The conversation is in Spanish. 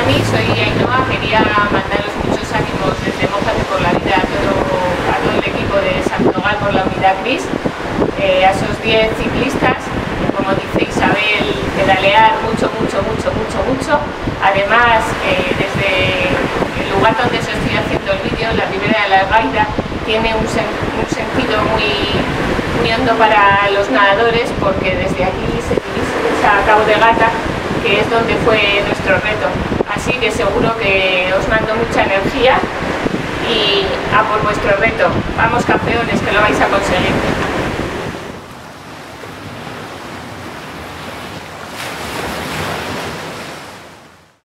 Dani, soy Ainhoa. Quería mandaros muchos ánimos desde Mójate por la Vida a todo el equipo de Santogal por la Unidad Gris, a esos 10 ciclistas, como dice Isabel, pedalear mucho. Además, desde el lugar donde os estoy haciendo el vídeo, la Ribera de la Algaida, tiene un sentido muy hondo para los nadadores, porque desde aquí se divisa a Cabo de Gata, que es donde fue nuestro reto. Así que seguro que os mando mucha energía y a por vuestro reto. Vamos, campeones, que lo vais a conseguir.